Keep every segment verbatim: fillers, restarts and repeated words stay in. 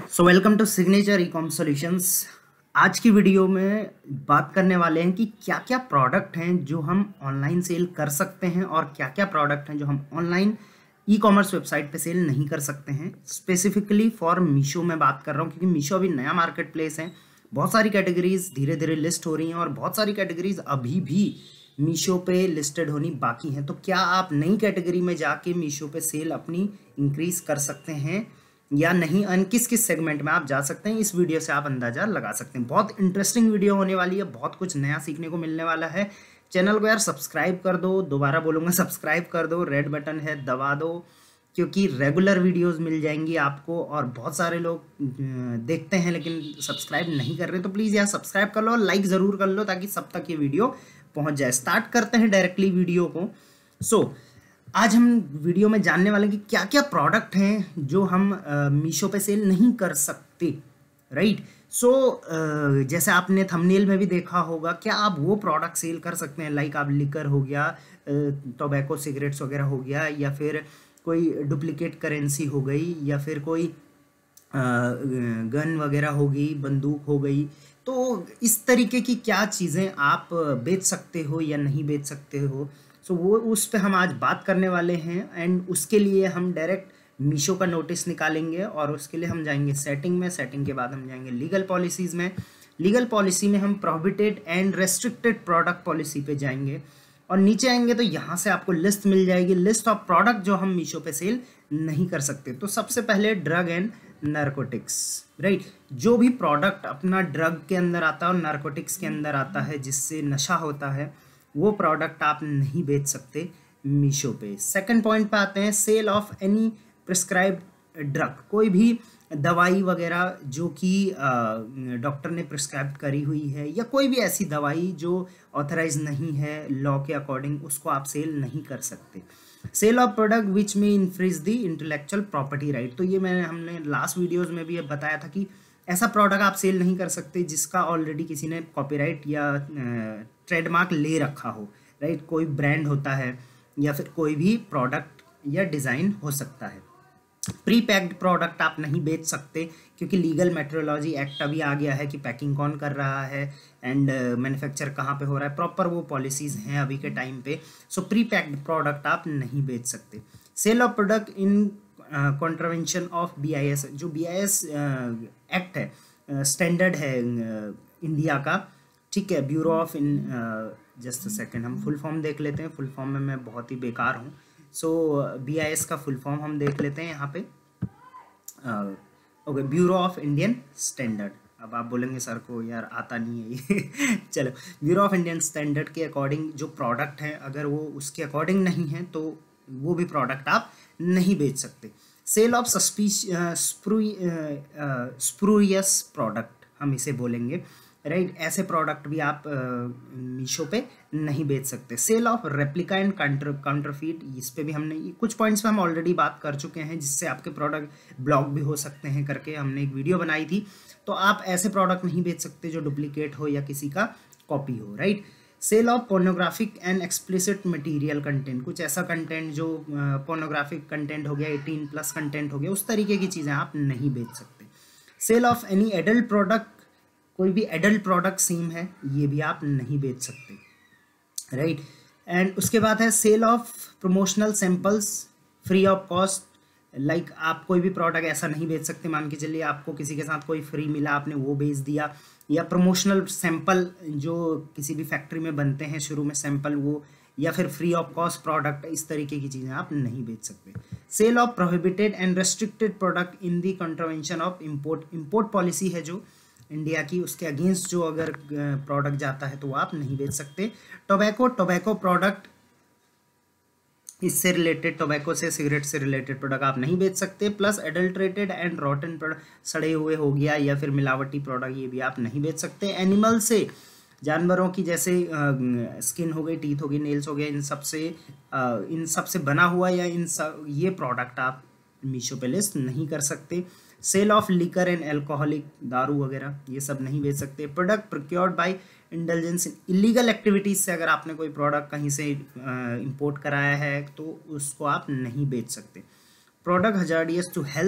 So welcome to signature e com solutions. आज की video में बात करने वाले हैं कि क्या क्या प्रोडक्ट हैं जो हम ऑनलाइन सेल कर सकते हैं और क्या क्या प्रोडक्ट हैं जो हम ऑनलाइन ई कॉमर्स वेबसाइट पे सेल नहीं कर सकते हैं। स्पेसिफिकली फॉर मीशो में बात कर रहा हूँ, क्योंकि मीशो अभी नया मार्केट प्लेस है। बहुत सारी कैटेगरीज धीरे धीरे लिस्ट हो रही हैं और बहुत सारी कैटेगरीज अभी भी मीशो पे लिस्टेड होनी बाकी हैं। तो क्या आप नई कैटेगरी में जाके मीशो पे सेल अपनी इंक्रीज कर सकते हैं या नहीं, और किस किस सेगमेंट में आप जा सकते हैं, इस वीडियो से आप अंदाजा लगा सकते हैं। बहुत इंटरेस्टिंग वीडियो होने वाली है, बहुत कुछ नया सीखने को मिलने वाला है। चैनल को यार सब्सक्राइब कर दो, दोबारा बोलूँगा सब्सक्राइब कर दो, रेड बटन है दबा दो, क्योंकि रेगुलर वीडियोस मिल जाएंगी आपको। और बहुत सारे लोग देखते हैं लेकिन सब्सक्राइब नहीं कर रहे, तो प्लीज़ यार सब्सक्राइब कर लो और लाइक ज़रूर कर लो ताकि सब तक ये वीडियो पहुँच जाए। स्टार्ट करते हैं डायरेक्टली वीडियो को। सो so, आज हम वीडियो में जानने वाले हैं कि क्या क्या प्रोडक्ट हैं जो हम मीशो पे सेल नहीं कर सकते, राइट। सो जैसे आपने थंबनेल में भी देखा होगा, क्या आप वो प्रोडक्ट सेल कर सकते हैं, लाइक आप लिकर हो गया, टोबैको सिगरेट्स वगैरह हो गया, या फिर कोई डुप्लीकेट करेंसी हो गई, या फिर कोई गन वगैरह हो गई, बंदूक हो गई। तो इस तरीके की क्या चीज़ें आप बेच सकते हो या नहीं बेच सकते हो, सो so, वो उस पे हम आज बात करने वाले हैं। एंड उसके लिए हम डायरेक्ट मीशो का नोटिस निकालेंगे और उसके लिए हम जाएंगे सेटिंग में। सेटिंग के बाद हम जाएंगे लीगल पॉलिसीज़ में। लीगल पॉलिसी में हम prohibited and restricted product policy पे जाएंगे और नीचे आएंगे तो यहाँ से आपको लिस्ट मिल जाएगी, लिस्ट ऑफ प्रोडक्ट जो हम मीशो पे सेल नहीं कर सकते। तो सबसे पहले ड्रग एंड नारकोटिक्स, राइट। जो भी प्रोडक्ट अपना ड्रग के अंदर आता है और नारकोटिक्स के अंदर आता है, जिससे नशा होता है, वो प्रोडक्ट आप नहीं बेच सकते मीशो पे। सेकंड पॉइंट पे आते हैं, sale of any prescribed drug. कोई भी दवाई वगैरह जो कि डॉक्टर ने प्रिस्क्राइब करी हुई है, या कोई भी ऐसी दवाई जो ऑथराइज नहीं है लॉ के अकॉर्डिंग, उसको आप सेल नहीं कर सकते। सेल ऑफ प्रोडक्ट विच में infringe the intellectual property right. तो ये मैंने हमने लास्ट वीडियोज़ में भी बताया था कि ऐसा प्रोडक्ट आप सेल नहीं कर सकते जिसका ऑलरेडी किसी ने कॉपीराइट या ट्रेडमार्क ले रखा हो, राइट। कोई ब्रांड होता है या फिर कोई भी प्रोडक्ट या डिज़ाइन हो सकता है। प्री पैक्ड प्रोडक्ट आप नहीं बेच सकते, क्योंकि लीगल मेट्रोलॉजी एक्ट अभी आ गया है कि पैकिंग कौन कर रहा है एंड मैन्युफैक्चर कहाँ पे हो रहा है, प्रॉपर वो पॉलिसीज़ हैं अभी के टाइम पे। सो प्री पैक्ड प्रोडक्ट आप नहीं बेच सकते। Sale of product in contravention of B I S, जो बी आई एस एक्ट है, स्टैंडर्ड uh, है इंडिया uh, का, ठीक है, bureau of in just a second हम फुल फॉर्म देख लेते हैं। फुल फॉर्म में मैं बहुत ही बेकार हूँ। सो बी आई एस का फुल फॉर्म हम देख लेते हैं यहाँ पे। Okay, bureau of Indian standard. अब आप बोलेंगे सर को यार आता नहीं है ये चलो, ब्यूरो ऑफ इंडियन स्टैंडर्ड के अकॉर्डिंग जो प्रोडक्ट हैं, अगर वो उसके अकॉर्डिंग नहीं है तो वो भी प्रोडक्ट आप नहीं बेच सकते। Sale of suspicious spurious product हम इसे बोलेंगे, राइट। ऐसे प्रोडक्ट भी आप मीशो पे नहीं बेच सकते। Sale of replica and counter counterfeit, इस पे भी हमने कुछ पॉइंट्स पे हम ऑलरेडी बात कर चुके हैं, जिससे आपके प्रोडक्ट ब्लॉक भी हो सकते हैं करके हमने एक वीडियो बनाई थी। तो आप ऐसे प्रोडक्ट नहीं बेच सकते जो डुप्लीकेट हो या किसी का कॉपी हो, right. Sale of pornographic and explicit material content, कुछ ऐसा कंटेंट जो पोर्नोग्राफिक कंटेंट हो गया, एटीन प्लस कंटेंट हो गया, उस तरीके की चीज़ें आप नहीं बेच सकते। Sale of any adult product, कोई भी एडल्ट प्रोडक्ट सेम है, ये भी आप नहीं बेच सकते, राइट। एंड उसके बाद है sale of promotional samples free of cost. Like आप कोई भी प्रोडक्ट ऐसा नहीं बेच सकते, मान के चलिए आपको किसी के साथ कोई फ्री मिला, आपने वो बेच दिया, या प्रमोशनल सैंपल जो किसी भी फैक्ट्री में बनते हैं शुरू में सैंपल, वो, या फिर फ्री ऑफ कॉस्ट प्रोडक्ट, इस तरीके की चीज़ें आप नहीं बेच सकते। Sale of prohibited and restricted product in the contravention of import, import policy है जो इंडिया की, उसके अगेंस्ट जो अगर प्रोडक्ट जाता है तो वो आप नहीं बेच सकते। टोबैको, टोबैको प्रोडक्ट, इससे रिलेटेड, टोबैको से, सिगरेट से रिलेटेड प्रोडक्ट आप नहीं बेच सकते। Plus adulterated and rotten product, सड़े हुए हो गया या फिर मिलावटी प्रोडक्ट, ये भी आप नहीं बेच सकते। एनिमल से, जानवरों की जैसे स्किन हो गई, टीथ हो गई, नेल्स हो गया, इन सब से इन सब से बना हुआ या इन सब ये प्रोडक्ट आप मीशो पे लिस्ट नहीं कर सकते। Sale of liquor and alcoholic, दारू वगैरह, ये सब नहीं बेच सकते। Product procured by intelligence, illegal activities से अगर आपने कोई प्रोडक्ट कहीं से इंपोर्ट कराया है तो उसको आप नहीं बेच सकते। Product hazardous to health,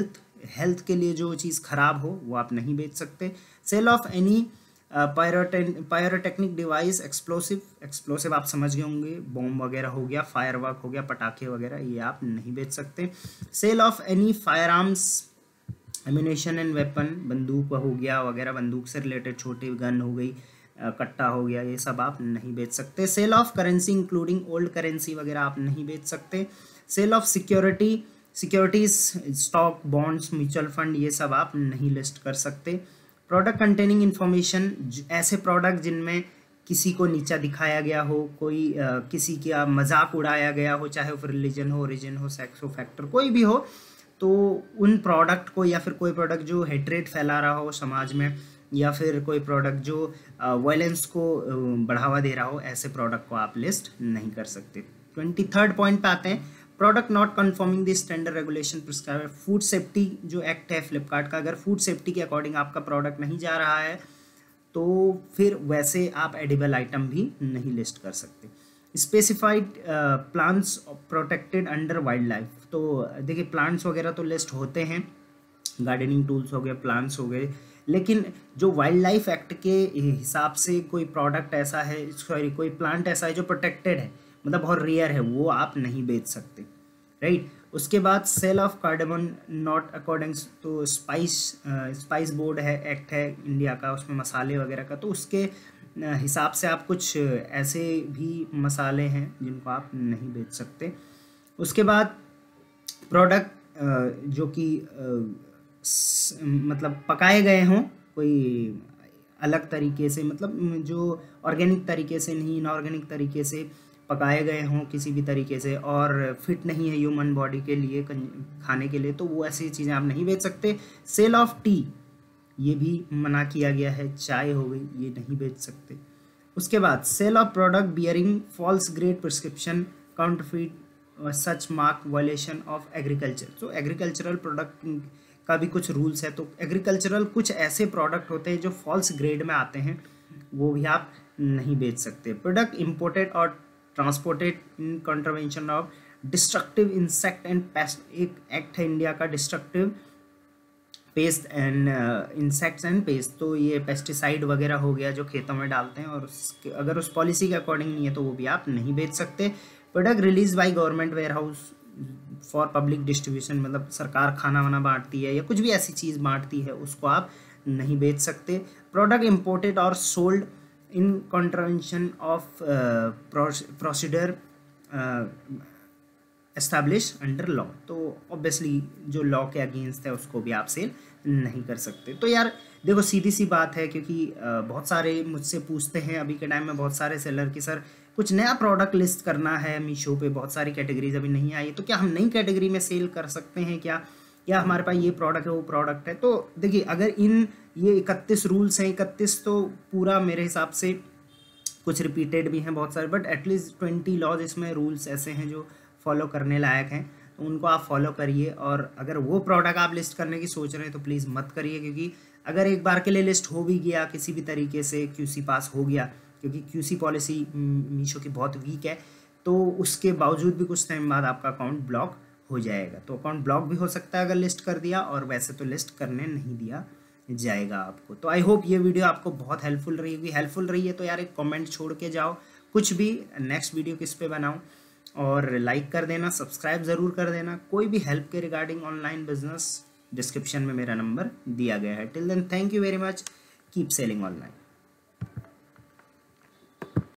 health के लिए जो चीज़ खराब हो वो आप नहीं बेच सकते। Sale of any pyrotechnic device, explosive explosive आप समझ गए होंगे, बॉम्ब वगैरह हो गया, फायरवर्क हो गया, पटाखे वगैरह, ये आप नहीं बेच सकते। Sale of any firearms, ammunition and weapon, बंदूक हो गया वगैरह, बंदूक से रिलेटेड छोटी गन हो गई, कट्टा हो गया, ये सब आप नहीं बेच सकते। Sale of currency including old currency वगैरह आप नहीं बेच सकते। Sale of security, securities, stock, bonds, mutual fund, ये सब आप नहीं लिस्ट कर सकते। प्रोडक्ट कंटेनिंग इन्फॉर्मेशन, ऐसे प्रोडक्ट जिनमें किसी को नीचा दिखाया गया हो, कोई आ, किसी का मजाक उड़ाया गया हो, चाहे वो रिलीजन हो, ओरिजिन हो, सेक्स हो, फैक्टर कोई भी हो, तो उन प्रोडक्ट को, या फिर कोई प्रोडक्ट जो हेट्रेट फैला रहा हो समाज में, या फिर कोई प्रोडक्ट जो वायलेंस को बढ़ावा दे रहा हो, ऐसे प्रोडक्ट को आप लिस्ट नहीं कर सकते। ट्वेंटी थर्ड पॉइंट पे आते हैं, product not confirming the standard regulation prescribe. Food safety जो एक्ट है फ्लिपकार्ट का, अगर फूड सेफ्टी के अकॉर्डिंग आपका प्रोडक्ट नहीं जा रहा है तो फिर वैसे आप एडिबल आइटम भी नहीं लिस्ट कर सकते। Specified plants protected under wildlife, तो देखिए प्लांट्स वगैरह तो लिस्ट होते हैं, गार्डनिंग टूल्स हो गए, प्लांट्स हो गए, लेकिन जो वाइल्ड लाइफ एक्ट के हिसाब से कोई प्रोडक्ट ऐसा है, सॉरी कोई प्लांट ऐसा है जो प्रोटेक्टेड है, मतलब बहुत रेयर है, वो आप नहीं बेच सकते, राइट। उसके बाद sale of cardamom not according to spice, spice board है, एक्ट है इंडिया का, उसमें मसाले वगैरह का, तो उसके हिसाब से आप कुछ ऐसे भी मसाले हैं जिनको आप नहीं बेच सकते। उसके बाद प्रोडक्ट जो कि मतलब पकाए गए हों कोई अलग तरीके से, मतलब जो ऑर्गेनिक तरीके से नहीं, इनऑर्गेनिक तरीके से पकाए गए हों किसी भी तरीके से, और फिट नहीं है ह्यूमन बॉडी के लिए खाने के लिए, तो वो ऐसी चीज़ें आप नहीं बेच सकते। सेल ऑफ टी, ये भी मना किया गया है, चाय हो गई, ये नहीं बेच सकते। उसके बाद sale of product bearing false grade prescription counterfeit such mark violation of agriculture, तो एग्रीकल्चरल प्रोडक्ट का भी कुछ रूल्स है, तो एग्रीकल्चरल कुछ ऐसे प्रोडक्ट होते हैं जो फॉल्स ग्रेड में आते हैं, वो भी आप नहीं बेच सकते। प्रोडक्ट इम्पोर्टेड और transported in contravention of destructive insect and pest, एक एक्ट है इंडिया का destructive pest and insects and pest, तो ये पेस्टिसाइड वगैरह हो गया जो खेतों में डालते हैं, और उसके अगर उस पॉलिसी के अकॉर्डिंग नहीं है तो वो भी आप नहीं बेच सकते। Product release by government warehouse for public distribution, मतलब सरकार खाना वाना बांटती है या कुछ भी ऐसी चीज़ बांटती है, उसको आप नहीं बेच सकते। प्रोडक्ट इम्पोर्टेड और sold in contravention of procedure establish under law, तो ऑब्वियसली जो लॉ के अगेंस्ट है उसको भी आप सेल नहीं कर सकते। तो यार देखो सीधी सी बात है, क्योंकि बहुत सारे मुझसे पूछते हैं अभी के टाइम में बहुत सारे सेलर कि सर कुछ नया प्रोडक्ट लिस्ट करना है मीशो पे, बहुत सारी कैटेगरीज अभी नहीं आई, तो क्या हम नई कैटेगरी में सेल कर सकते हैं क्या, या हमारे पास ये प्रोडक्ट है वो प्रोडक्ट है। तो देखिए अगर इन ये इकतीस रूल्स हैं, इकतीस तो पूरा मेरे हिसाब से कुछ रिपीटेड भी हैं बहुत सारे, बट एटलीस्ट ट्वेंटी लॉज इसमें रूल्स ऐसे हैं जो फॉलो करने लायक हैं, तो उनको आप फॉलो करिए। और अगर वो प्रोडक्ट आप लिस्ट करने की सोच रहे हैं तो प्लीज़ मत करिए, क्योंकि अगर एक बार के लिए लिस्ट हो भी गया किसी भी तरीके से, क्यूसी पास हो गया, क्योंकि क्यूसी पॉलिसी मीशो की बहुत वीक है, तो उसके बावजूद भी कुछ टाइम बाद आपका अकाउंट ब्लॉक हो जाएगा। तो अकाउंट ब्लॉक भी हो सकता है अगर लिस्ट कर दिया, और वैसे तो लिस्ट करने नहीं दिया जाएगा आपको। तो आई होप ये वीडियो आपको बहुत हेल्पफुल रही होगी। हेल्पफुल रही है तो यार एक कमेंट छोड़ के जाओ, कुछ भी नेक्स्ट वीडियो किस पे बनाऊं, और लाइक कर देना, सब्सक्राइब ज़रूर कर देना। कोई भी हेल्प के रिगार्डिंग ऑनलाइन बिजनेस डिस्क्रिप्शन में मेरा नंबर दिया गया है। Till then thank you very much, keep selling online.